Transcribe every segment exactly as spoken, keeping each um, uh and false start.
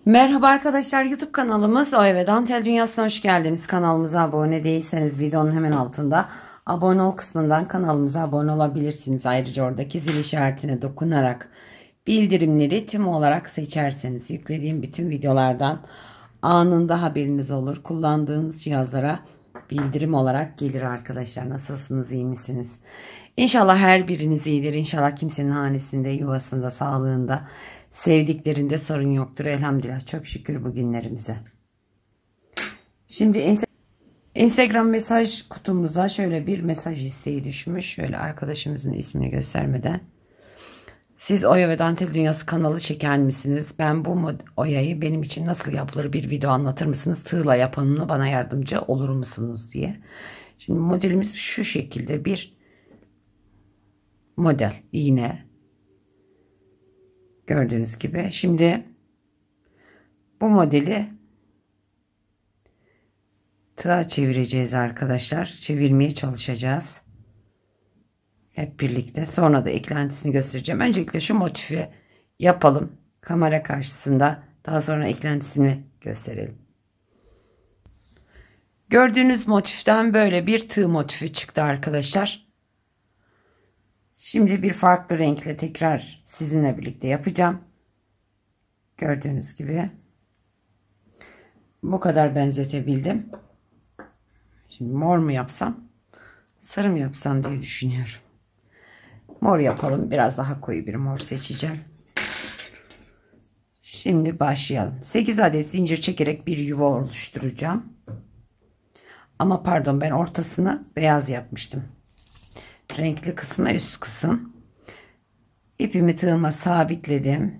Merhaba arkadaşlar, YouTube kanalımız Oya ve Dantel Dünyası'na hoş geldiniz. Kanalımıza abone değilseniz videonun hemen altında abone ol kısmından kanalımıza abone olabilirsiniz. Ayrıca oradaki zil işaretine dokunarak bildirimleri tüm olarak seçerseniz yüklediğim bütün videolardan anında haberiniz olur. Kullandığınız cihazlara bildirim olarak gelir arkadaşlar. Nasılsınız, iyi misiniz? İnşallah her biriniz iyidir. İnşallah kimsenin hanesinde, yuvasında, sağlığında, sevdiklerinde sorun yoktur. Elhamdülillah, çok şükür bugünlerimize. Şimdi Instagram mesaj kutumuza şöyle bir mesaj isteği düşmüş. Şöyle arkadaşımızın ismini göstermeden. Siz Oya ve Dantel Dünyası kanalı çeken misiniz? Ben bu oyayı benim için nasıl yapılır bir video anlatır mısınız? Tığla yapanını bana yardımcı olur musunuz diye. Şimdi modelimiz şu şekilde bir model. İğne. Gördüğünüz gibi. Şimdi bu modeli tığa çevireceğiz arkadaşlar. Çevirmeye çalışacağız. Hep birlikte. Sonra da eklentisini göstereceğim. Öncelikle şu motifi yapalım. Kamera karşısında. Daha sonra eklentisini gösterelim. Gördüğünüz motiften böyle bir tığ motifi çıktı arkadaşlar. Şimdi bir farklı renkle tekrar sizinle birlikte yapacağım. Gördüğünüz gibi. Bu kadar benzetebildim. Şimdi mor mu yapsam, sarı mı yapsam diye düşünüyorum. Mor yapalım. Biraz daha koyu bir mor seçeceğim. Şimdi başlayalım. sekiz adet zincir çekerek bir yuva oluşturacağım. Ama pardon, ben ortasını beyaz yapmıştım. Renkli kısmı üst kısım. İpimi tığıma sabitledim.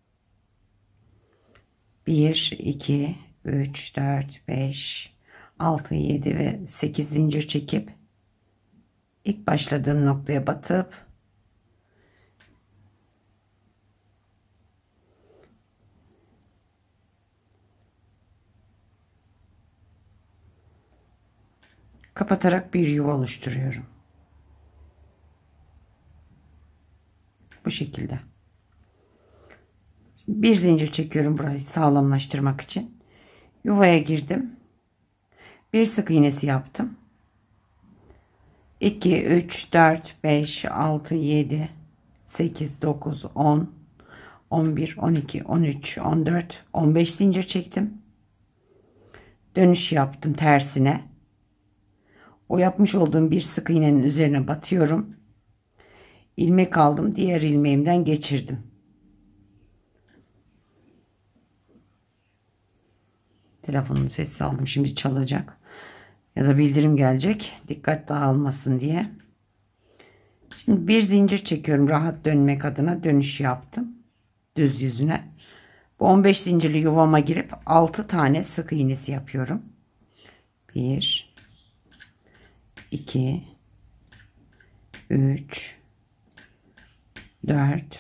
bir, iki, üç, dört, beş, altı, yedi ve sekiz zincir çekip ilk başladığım noktaya batıp kapatarak bir yuva oluşturuyorum. Bu şekilde. Bir zincir çekiyorum burayı sağlamlaştırmak için. Yuvaya girdim. Bir sık iğnesi yaptım. iki, üç, dört, beş, altı, yedi, sekiz, dokuz, on, on bir, on iki, on üç, on dört, on beş zincir çektim. Dönüş yaptım tersine. O yapmış olduğum bir sık iğnenin üzerine batıyorum. İlmek aldım. Diğer ilmeğimden geçirdim. Telefonumu sessiz aldım. Şimdi çalacak. Ya da bildirim gelecek. Dikkat dağılmasın diye. Şimdi bir zincir çekiyorum. Rahat dönmek adına dönüş yaptım. Düz yüzüne. Bu on beş zincirli yuvama girip altı tane sık iğnesi yapıyorum. bir, iki, üç, dört,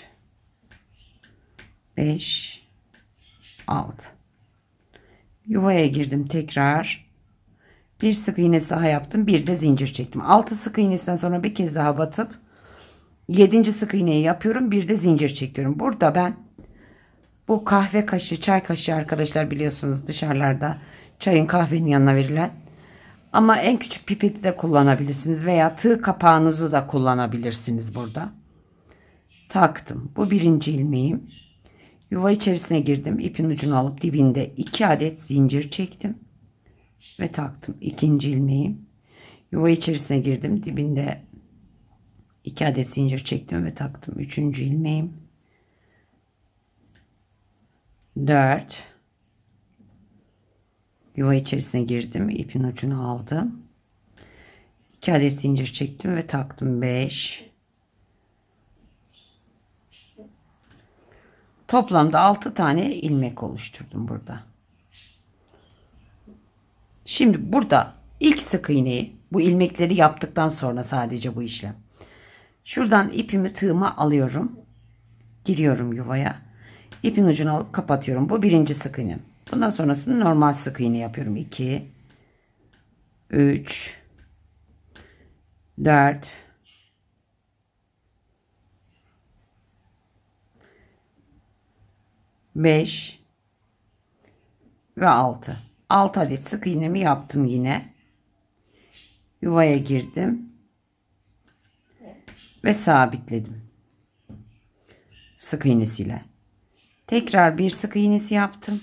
beş, altı. Yuvaya girdim tekrar. Bir sık iğnesi daha yaptım. Bir de zincir çektim. altı sık iğnesinden sonra bir kez daha batıp yedinci sık iğneyi yapıyorum. Bir de zincir çekiyorum. Burada ben bu kahve kaşığı, çay kaşığı arkadaşlar, biliyorsunuz dışarılarda çayın kahvenin yanına verilen. Ama en küçük pipeti de kullanabilirsiniz veya tığ kapağınızı da kullanabilirsiniz burada. Taktım. Bu birinci ilmeğim. Yuva içerisine girdim. İpin ucunu alıp dibinde iki adet zincir çektim. Ve taktım. İkinci ilmeğim. Yuva içerisine girdim. Dibinde iki adet zincir çektim ve taktım. Üçüncü ilmeğim. dört. Yuva içerisine girdim. İpin ucunu aldım. iki adet zincir çektim ve taktım. beş. Toplamda altı tane ilmek oluşturdum burada. Şimdi burada ilk sık iğneyi, bu ilmekleri yaptıktan sonra sadece bu işlem. Şuradan ipimi tığıma alıyorum. Giriyorum yuvaya. İpin ucunu alıp kapatıyorum. Bu birinci sık iğnem. Bundan sonrasını normal sık iğne yapıyorum. iki, üç, dört, beş, ve altı. altı adet sık iğnemi yaptım yine. Yuvaya girdim ve sabitledim sık iğnesiyle. Tekrar bir sık iğnesi yaptım.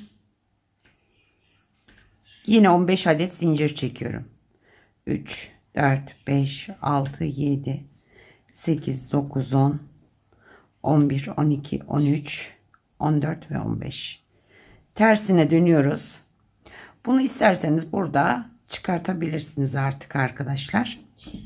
Yine on beş adet zincir çekiyorum. üç, dört, beş, altı, yedi, sekiz, dokuz, on, on bir, on iki, on üç, on dört ve on beş. Tersine dönüyoruz. Bunu isterseniz burada çıkartabilirsiniz artık arkadaşlar.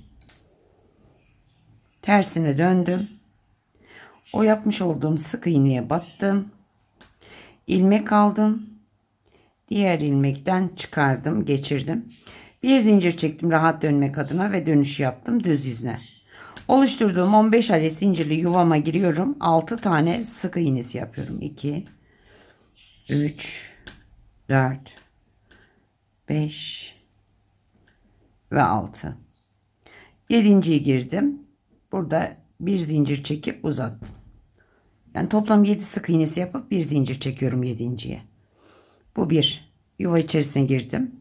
Tersine döndüm. O yapmış olduğum sık iğneye battım. İlmek aldım. Diğer ilmekten çıkardım, geçirdim. Bir zincir çektim rahat dönmek adına ve dönüş yaptım düz yüzüne. Oluşturduğum on beş adet zincirli yuvama giriyorum. altı tane sık iğnesi yapıyorum. iki, üç, dört, beş ve altı. yedinciyi girdim. Burada bir zincir çekip uzattım. Yani toplam yedi sık iğnesi yapıp bir zincir çekiyorum yedinciye. Bu bir. Yuva içerisine girdim.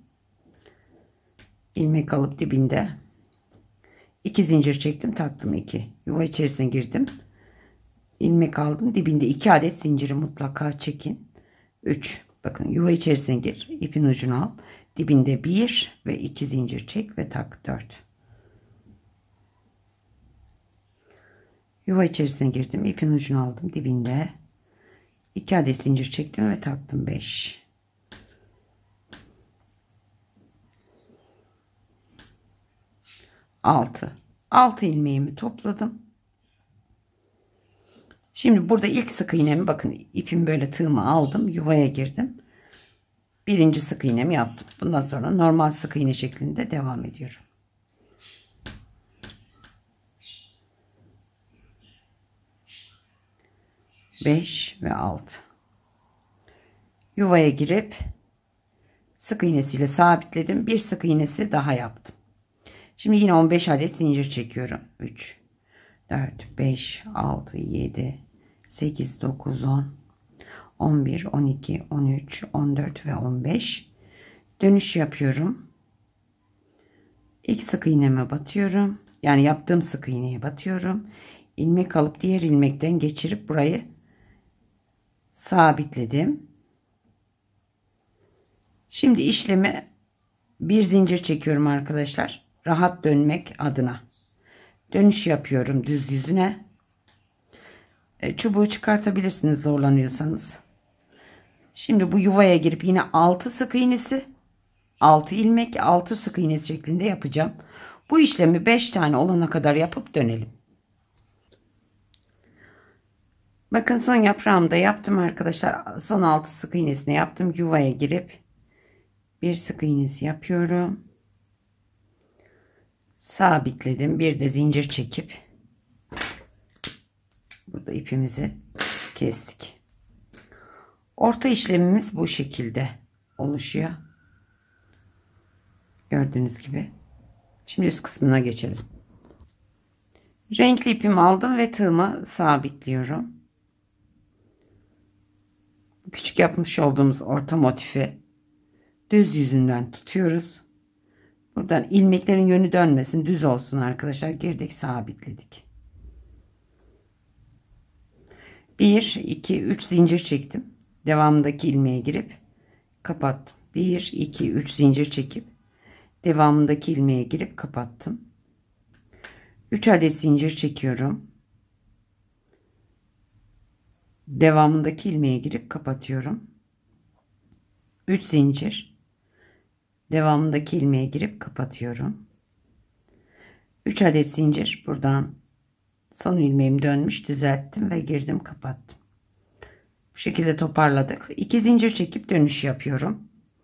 İlmek alıp dibinde iki zincir çektim, taktım iki. Yuva içerisine girdim. İlmek aldım. Dibinde iki adet zinciri mutlaka çekin. üç. Bakın yuva içerisine gir. İpin ucunu al. Dibinde bir ve iki zincir çek ve tak. dört. Yuva içerisine girdim. İpin ucunu aldım. Dibinde iki adet zincir çektim ve taktım. beş. altı. altı ilmeğimi topladım. Şimdi burada ilk sık iğnemi, bakın ipim böyle, tığımı aldım. Yuvaya girdim. Birinci sık iğnemi yaptım. Bundan sonra normal sık iğne şeklinde devam ediyorum. beş ve altı. Yuvaya girip sık iğnesiyle sabitledim. Bir sık iğnesi daha yaptım. Şimdi yine on beş adet zincir çekiyorum. üç, dört, beş, altı, yedi, sekiz, dokuz, on, on bir, on iki, on üç, on dört ve on beş. Dönüş yapıyorum. İlk sık iğneme batıyorum. Yani yaptığım sık iğneye batıyorum. İlmek alıp diğer ilmekten geçirip burayı sabitledim. Şimdi işlemi bir zincir çekiyorum arkadaşlar. Rahat dönmek adına. Dönüş yapıyorum düz yüzüne. E, çubuğu çıkartabilirsiniz zorlanıyorsanız. Şimdi bu yuvaya girip yine altı sık iğnesi, altı ilmek, altı sık iğnesi şeklinde yapacağım. Bu işlemi beş tane olana kadar yapıp dönelim. Bakın son yaprağımda yaptım arkadaşlar. Son altı sık iğnesini yaptım. Yuvaya girip bir sık iğnesi yapıyorum. Sabitledim. Bir de zincir çekip burada ipimizi kestik. Orta işlemimiz bu şekilde oluşuyor. Gördüğünüz gibi. Şimdi üst kısmına geçelim. Renkli ipimi aldım ve tığımı sabitliyorum. Küçük yapmış olduğumuz orta motifi düz yüzünden tutuyoruz. Buradan ilmeklerin yönü dönmesin, düz olsun arkadaşlar. Girdik, sabitledik. bir, iki, üç zincir çektim. Devamındaki ilmeğe girip kapattım. bir, iki, üç zincir çekip devamındaki ilmeğe girip kapattım. üç adet zincir çekiyorum. Devamındaki ilmeğe girip kapatıyorum. üç zincir. Devamındaki ilmeğe girip kapatıyorum. üç adet zincir. Buradan son ilmeğim dönmüş, düzelttim ve girdim, kapattım. Bu şekilde toparladık. iki zincir çekip dönüş yapıyorum.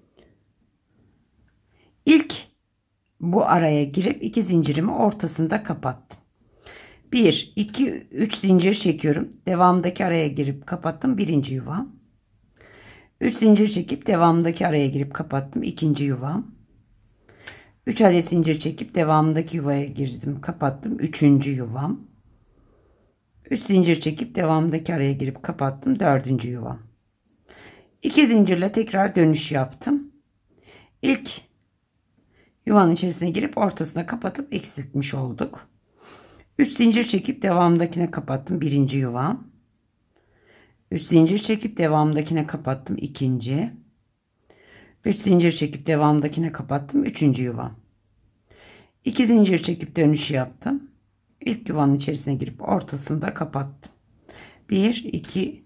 İlk bu araya girip iki zincirimi ortasında kapattım. bir, iki, üç zincir çekiyorum. Devamındaki araya girip kapattım. Birinci yuvam. üç zincir çekip devamındaki araya girip kapattım. İkinci yuvam. üç adet zincir çekip devamındaki yuvaya girdim, kapattım. Üçüncü yuvam. üç zincir çekip devamındaki araya girip kapattım. Dördüncü yuvam. iki zincirle tekrar dönüş yaptım. İlk yuvanın içerisine girip ortasına kapatıp eksiltmiş olduk. üç zincir çekip devamındakine kapattım. Birinci yuvam. üç zincir çekip devamındakine kapattım. İkinci. üç zincir çekip devamındakine kapattım. Üçüncü yuvam. iki zincir çekip dönüş yaptım. İlk yuvanın içerisine girip ortasında kapattım. bir, iki,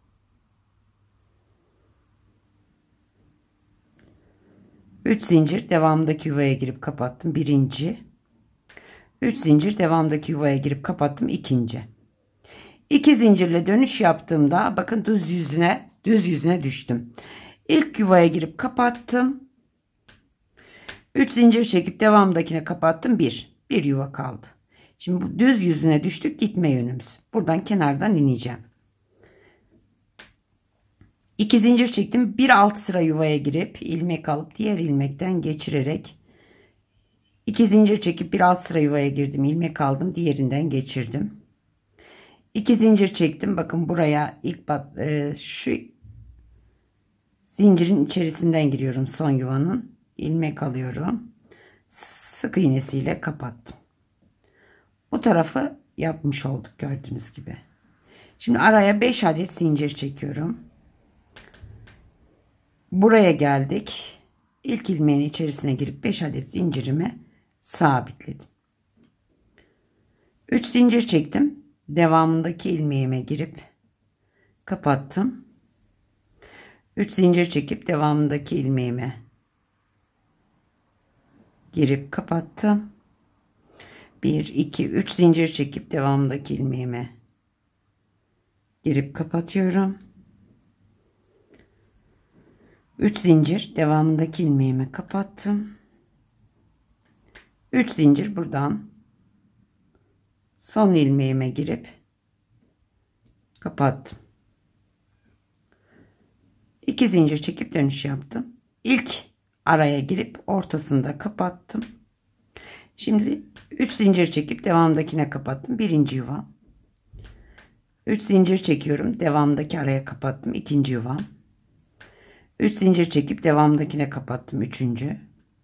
üç zincir devamındaki yuvaya girip kapattım. Birinci. üç zincir devamındaki yuvaya girip kapattım. İkinci. iki zincirle dönüş yaptığımda bakın düz yüzüne düz yüzüne düştüm. İlk yuvaya girip kapattım. üç zincir çekip devamındakine kapattım. bir. bir yuva kaldı. Şimdi bu düz yüzüne düştük, gitme yönümüz. Buradan kenardan ineceğim. iki zincir çektim. Bir alt sıra yuvaya girip ilmek alıp diğer ilmekten geçirerek iki zincir çekip bir alt sıra yuvaya girdim. İlmek aldım, diğerinden geçirdim. iki zincir çektim. Bakın buraya ilk bat, e, şu zincirin içerisinden giriyorum, son yuvanın. İlmek alıyorum. Sık iğnesiyle kapattım. Bu tarafı yapmış olduk gördüğünüz gibi. Şimdi araya beş adet zincir çekiyorum. Buraya geldik. İlk ilmeğin içerisine girip beş adet zincirimi sabitledim. üç zincir çektim. Devamındaki ilmeğime girip kapattım. üç zincir çekip devamındaki ilmeğime girip kapattım. bir, iki, üç zincir çekip devamındaki ilmeğime girip kapatıyorum. üç zincir devamındaki ilmeğime kapattım. üç zincir buradan son ilmeğime girip kapattım. iki zincir çekip dönüş yaptım. İlk araya girip ortasında kapattım. Şimdi üç zincir çekip devamındakine kapattım. Birinci yuva. üç zincir çekiyorum. Devamındaki araya kapattım. İkinci yuva. üç zincir çekip devamındakine kapattım. Üçüncü.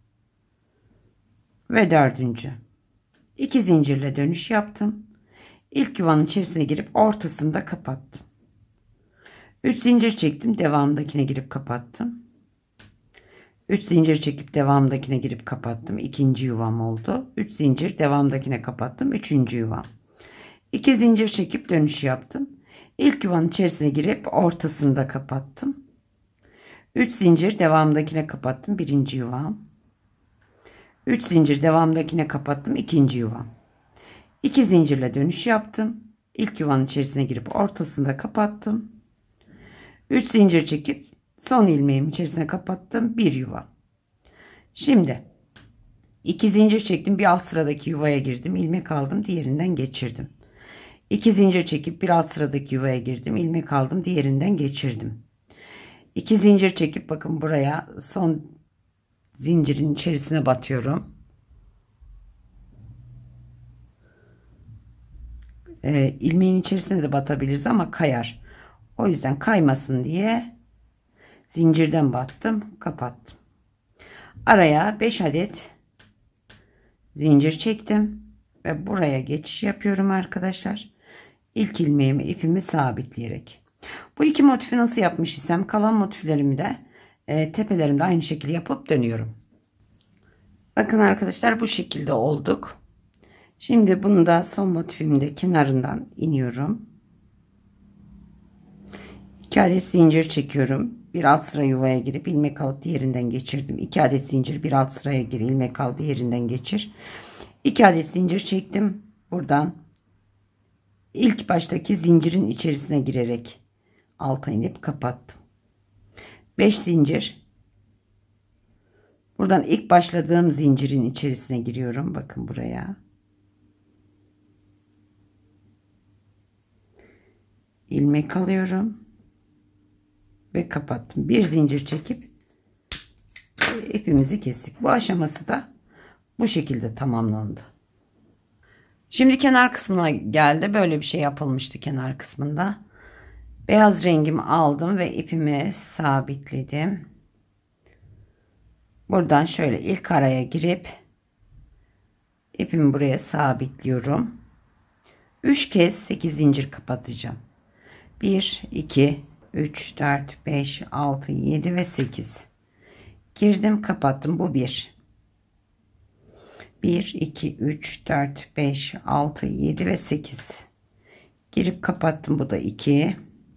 Ve dördüncü. iki zincirle dönüş yaptım. İlk yuvanın içerisine girip ortasında kapattım. üç zincir çektim. Devamındakine girip kapattım. üç zincir çekip devamındakine girip kapattım. İkinci yuvam oldu. üç zincir devamındakine kapattım. Üçüncü yuvam. iki zincir çekip dönüş yaptım. İlk yuvanın içerisine girip ortasında kapattım. üç zincir devamındakine kapattım. Birinci yuvam. üç zincir devamındakine kapattım. İkinci yuvam. iki zincirle dönüş yaptım. İlk yuvanın içerisine girip ortasında kapattım. üç zincir çekip son ilmeğim içerisine kapattım. Bir yuva. Şimdi iki zincir çektim. Bir alt sıradaki yuvaya girdim. İlmek aldım. Diğerinden geçirdim. iki zincir çekip bir alt sıradaki yuvaya girdim. İlmek aldım. Diğerinden geçirdim. iki zincir çekip bakın buraya son zincirin içerisine batıyorum. Ee, ilmeğin içerisine de batabiliriz ama kayar. O yüzden kaymasın diye zincirden battım, kapattım. Araya beş adet zincir çektim ve buraya geçiş yapıyorum arkadaşlar. İlk ilmeğimi ipimi sabitleyerek. Bu iki motifi nasıl yapmış isem kalan motiflerimi de e, tepelerimde aynı şekilde yapıp dönüyorum. Bakın arkadaşlar bu şekilde olduk. Şimdi bunu da son motifimin de kenarından iniyorum. iki adet zincir çekiyorum. Bir alt sıra yuvaya girip ilmek alıp diğerinden geçirdim. iki adet zincir bir alt sıraya gir, ilmek al, diğerinden geçir. iki adet zincir çektim. Buradan ilk baştaki zincirin içerisine girerek alta inip kapattım. beş zincir. Buradan ilk başladığım zincirin içerisine giriyorum. Bakın buraya. İlmek alıyorum. Ve kapattım. Bir zincir çekip ipimizi kestik. Bu aşaması da bu şekilde tamamlandı. Şimdi kenar kısmına geldi. Böyle bir şey yapılmıştı kenar kısmında. Beyaz rengimi aldım ve ipimi sabitledim. Buradan şöyle ilk araya girip ipimi buraya sabitliyorum. üç kez sekiz zincir kapatacağım. bir, iki, üç, dört, beş, altı, yedi ve sekiz. Girdim, kapattım. Bu bir. bir, iki, üç, dört, beş, altı, yedi ve sekiz. Girip kapattım. Bu da iki.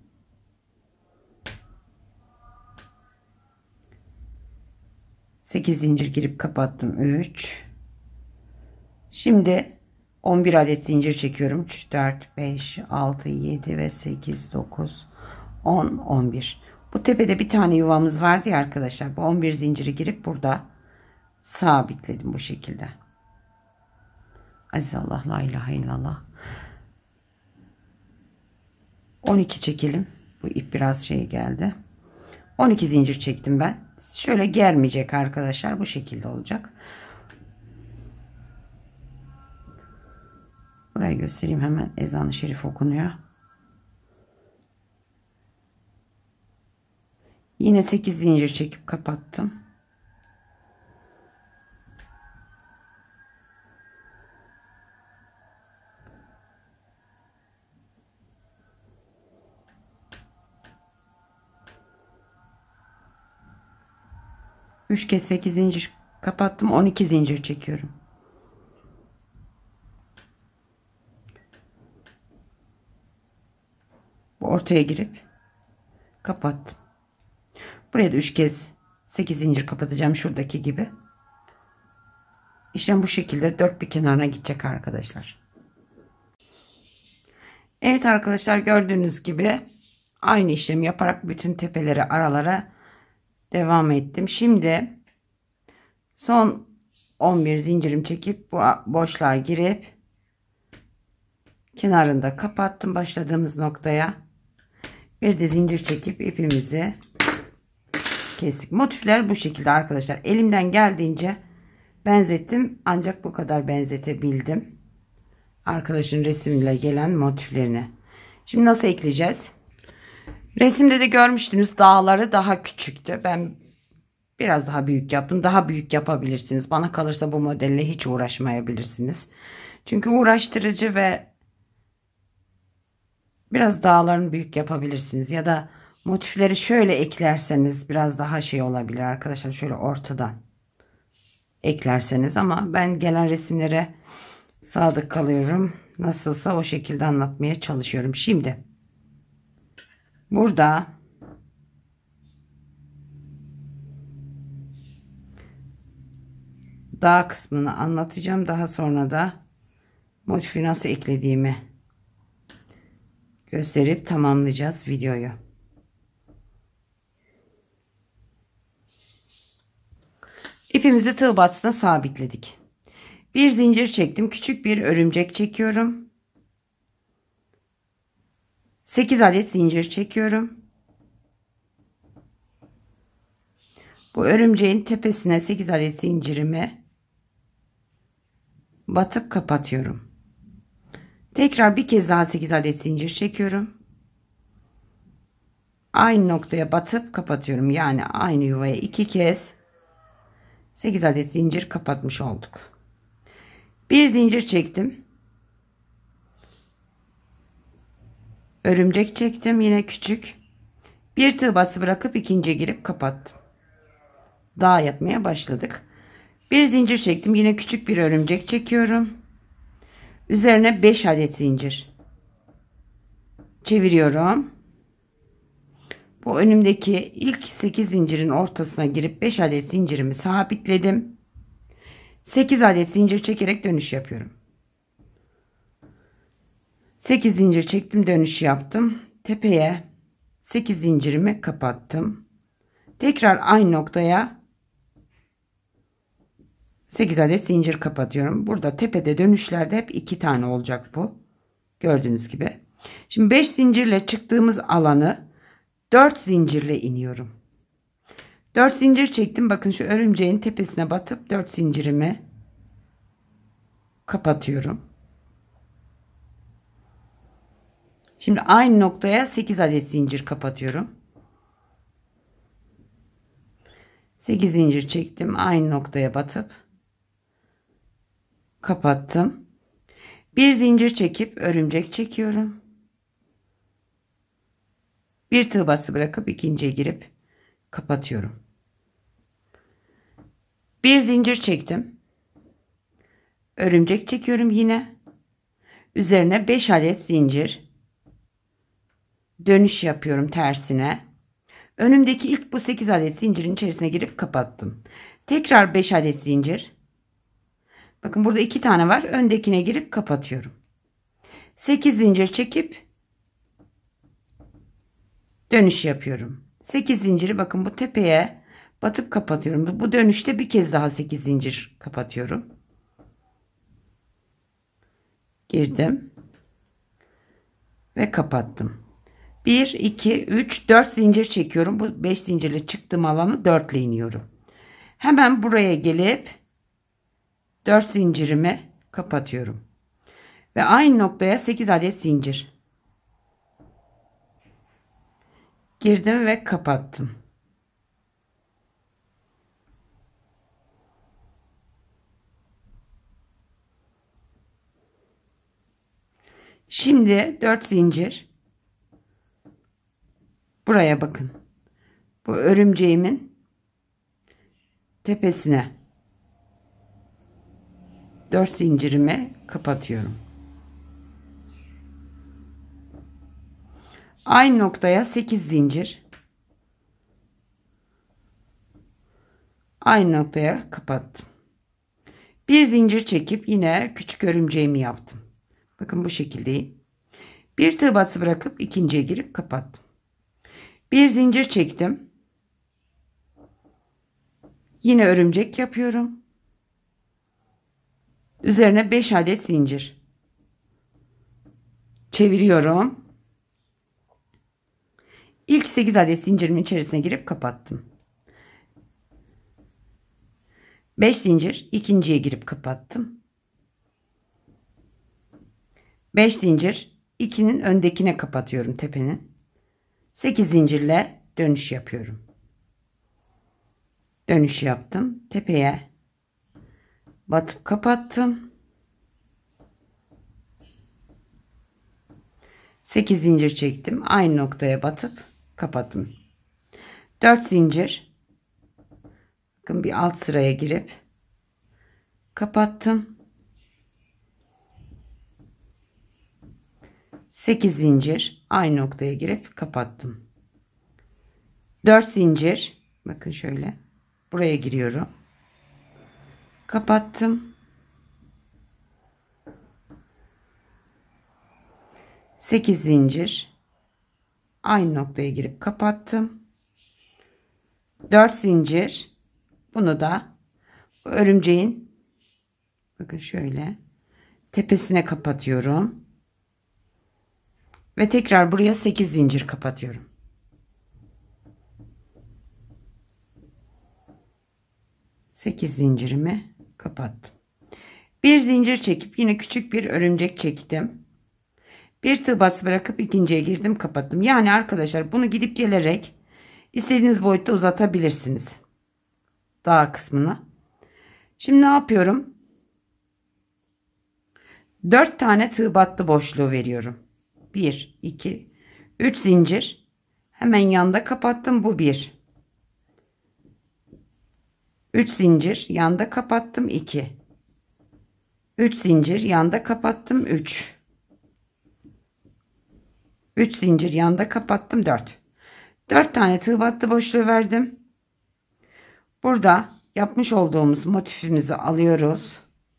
sekiz zincir girip kapattım. üç. Şimdi on bir adet zincir çekiyorum. üç, dört, beş, altı, yedi ve sekiz, dokuz, on, on bir. Bu tepede bir tane yuvamız vardı ya arkadaşlar. Bu on bir zinciri girip burada sabitledim bu şekilde. Aziz Allah, la ilahe illallah. on iki çekelim. Bu ip biraz şey geldi. on iki zincir çektim ben. Şöyle germeyecek arkadaşlar. Bu şekilde olacak. Burayı göstereyim hemen. Ezan-ı Şerif okunuyor. Yine sekiz zincir çekip kapattım. üç kez sekiz zincir kapattım. on iki zincir çekiyorum. Bu ortaya girip kapattım. Buraya da üç kez sekiz zincir kapatacağım şuradaki gibi. İşlem bu şekilde dört bir kenarına gidecek arkadaşlar. Evet arkadaşlar, gördüğünüz gibi aynı işlemi yaparak bütün tepeleri aralara devam ettim. Şimdi son on bir zincirim çekip bu boşluğa girip kenarında kapattım başladığımız noktaya. Bir de zincir çekip ipimizi kestik. Motifler bu şekilde arkadaşlar. Elimden geldiğince benzettim. Ancak bu kadar benzetebildim. Arkadaşın resimle gelen motiflerini. Şimdi nasıl ekleyeceğiz? Resimde de görmüştünüz, dağları daha küçüktü. Ben biraz daha büyük yaptım. Daha büyük yapabilirsiniz. Bana kalırsa bu modelle hiç uğraşmayabilirsiniz. Çünkü uğraştırıcı ve biraz dağlarını büyük yapabilirsiniz. Ya da motifleri şöyle eklerseniz biraz daha şey olabilir arkadaşlar. Şöyle ortadan eklerseniz, ama ben gelen resimlere sadık kalıyorum. Nasılsa o şekilde anlatmaya çalışıyorum. Şimdi burada dağ kısmını anlatacağım. Daha sonra da motifi nasıl eklediğimi gösterip tamamlayacağız videoyu. İpimizi tığ batısına sabitledik. Bir zincir çektim. Küçük bir örümcek çekiyorum. sekiz adet zincir çekiyorum. Bu örümceğin tepesine sekiz adet zincirimi batıp kapatıyorum. Tekrar bir kez daha sekiz adet zincir çekiyorum. Aynı noktaya batıp kapatıyorum. Yani aynı yuvaya iki kez sekiz adet zincir kapatmış olduk. Bir zincir çektim. Örümcek çektim. Yine küçük. Bir tığ bası bırakıp ikinciye girip kapattım. Dağ yapmaya başladık. Bir zincir çektim. Yine küçük bir örümcek çekiyorum. Üzerine beş adet zincir çeviriyorum. Bu önümdeki ilk sekiz zincirin ortasına girip beş adet zincirimi sabitledim. sekiz adet zincir çekerek dönüş yapıyorum. sekiz zincir çektim, dönüş yaptım. Tepeye sekiz zincirimi kapattım. Tekrar aynı noktaya sekiz adet zincir kapatıyorum. Burada tepede dönüşlerde hep iki tane olacak bu. Gördüğünüz gibi. Şimdi beş zincirle çıktığımız alanı dört zincirle iniyorum. dört zincir çektim. Bakın şu örümceğin tepesine batıp dört zincirimi kapatıyorum. Şimdi aynı noktaya sekiz adet zincir kapatıyorum. sekiz zincir çektim. Aynı noktaya batıp kapattım. Bir zincir çekip örümcek çekiyorum. Bir tığ bası bırakıp ikinciye girip kapatıyorum. Bir zincir çektim. Örümcek çekiyorum yine. Üzerine beş adet zincir. Dönüş yapıyorum tersine. Önümdeki ilk bu sekiz adet zincirin içerisine girip kapattım. Tekrar beş adet zincir. Bakın burada iki tane var. Öndekine girip kapatıyorum. sekiz zincir çekip dönüş yapıyorum. sekiz zinciri bakın bu tepeye batıp kapatıyorum. Bu dönüşte bir kez daha sekiz zincir kapatıyorum. Girdim ve kapattım. bir, iki, üç, dört zincir çekiyorum. Bu beş zincirle çıktığım alanı dört ile iniyorum. Hemen buraya gelip dört zincirimi kapatıyorum. Ve aynı noktaya sekiz adet zincir. Girdim ve kapattım. Şimdi dört zincir. Buraya bakın. Bu örümceğimin tepesine dört zincirimi kapatıyorum. Aynı noktaya sekiz zincir. Aynı noktaya kapattım. Bir zincir çekip yine küçük örümceğimi yaptım. Bakın bu şekildeyim. Bir tığ bası bırakıp ikinciye girip kapattım. Bir zincir çektim. Yine örümcek yapıyorum. Üzerine beş adet zincir. Çeviriyorum. İlk sekiz adet zincirimin içerisine girip kapattım. beş zincir, ikinciye girip kapattım. beş zincir, ikinin öndekine kapatıyorum tepenin. sekiz zincirle dönüş yapıyorum. Dönüş yaptım. Tepeye batıp kapattım. sekiz zincir çektim. Aynı noktaya batıp kapattım. dört zincir. Bakın bir alt sıraya girip kapattım. sekiz zincir. Aynı noktaya girip kapattım. dört zincir. Bakın şöyle. Buraya giriyorum. Kapattım. sekiz zincir. Aynı noktaya girip kapattım. dört zincir. Bunu da örümceğin bakın şöyle tepesine kapatıyorum. Ve tekrar buraya sekiz zincir kapatıyorum. sekiz zincirimi kapattım. Bir zincir çekip yine küçük bir örümcek çektim. Bir tığ bası bırakıp ikinciye girdim, kapattım. Yani arkadaşlar bunu gidip gelerek istediğiniz boyutta uzatabilirsiniz. Dağ kısmını. Şimdi ne yapıyorum? dört tane tığ battı boşluğu veriyorum. bir, iki, üç zincir. Hemen yanda kapattım. Bu bir. üç zincir yanda kapattım. iki. üç zincir yanda kapattım. üç. üç zincir yanda kapattım. dört. dört tane tığ battı boşluğu verdim. Burada yapmış olduğumuz motifimizi alıyoruz.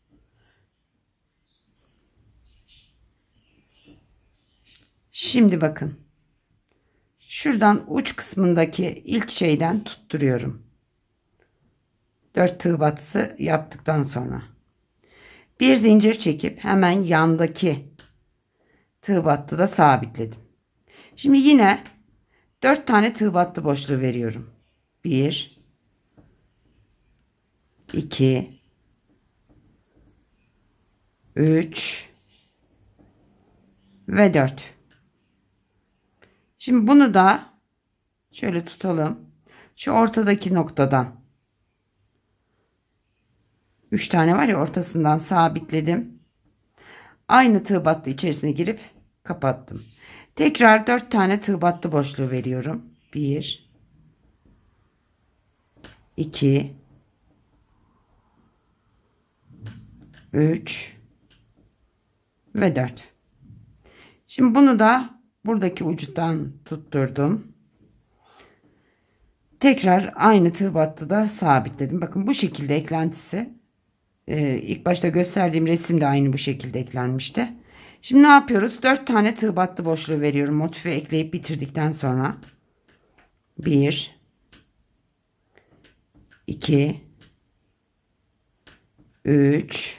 Şimdi bakın. Şuradan uç kısmındaki ilk şeyden tutturuyorum. dört tığ battısı yaptıktan sonra. Bir zincir çekip hemen yandaki tığ battı da sabitledim. Şimdi yine dört tane tığ battı boşluğu veriyorum. bir, iki, üç ve dört. Şimdi bunu da şöyle tutalım. Şu ortadaki noktadan üç tane var ya, ortasından sabitledim. Aynı tığ battı içerisine girip kapattım. Tekrar dört tane tığ battı boşluğu veriyorum. bir iki üç ve dört. Şimdi bunu da buradaki ucundan tutturdum. Tekrar aynı tığ battıda sabitledim. Bakın bu şekilde eklentisi. Ee, ilk başta gösterdiğim resim de aynı bu şekilde eklenmişti. Şimdi ne yapıyoruz? dört tane tığ battı boşluğu veriyorum. Motifi ekleyip bitirdikten sonra. bir iki üç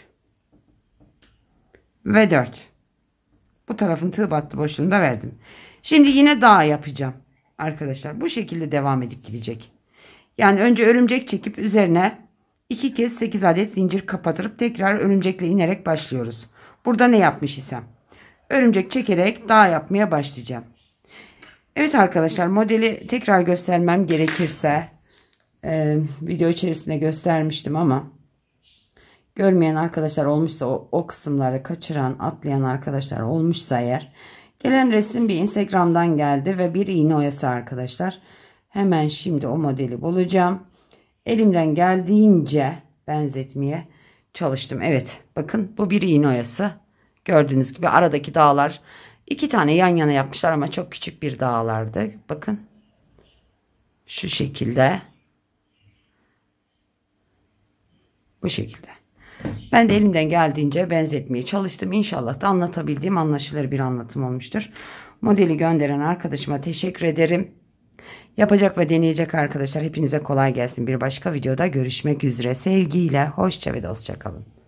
ve dört. Bu tarafın tığ battı boşluğunu da verdim. Şimdi yine daha yapacağım. Arkadaşlar bu şekilde devam edip gidecek. Yani önce örümcek çekip üzerine iki kez sekiz adet zincir kapatırıp tekrar örümcekle inerek başlıyoruz. Burada ne yapmış isem örümcek çekerek daha yapmaya başlayacağım. Evet arkadaşlar, modeli tekrar göstermem gerekirse e, video içerisinde göstermiştim ama görmeyen arkadaşlar olmuşsa, o, o kısımları kaçıran, atlayan arkadaşlar olmuşsa eğer, gelen resim bir Instagram'dan geldi ve bir iğne oyası arkadaşlar. Hemen şimdi o modeli bulacağım. Elimden geldiğince benzetmeye çalıştım. Evet, bakın bu bir iğne oyası. Gördüğünüz gibi aradaki dağlar iki tane yan yana yapmışlar ama çok küçük bir dağlardı. Bakın şu şekilde, bu şekilde. Ben de elimden geldiğince benzetmeye çalıştım. İnşallah da anlatabildiğim anlaşılır bir anlatım olmuştur. Modeli gönderen arkadaşıma teşekkür ederim. Yapacak ve deneyecek arkadaşlar hepinize kolay gelsin. Bir başka videoda görüşmek üzere. Sevgiyle, hoşça ve dostça kalın.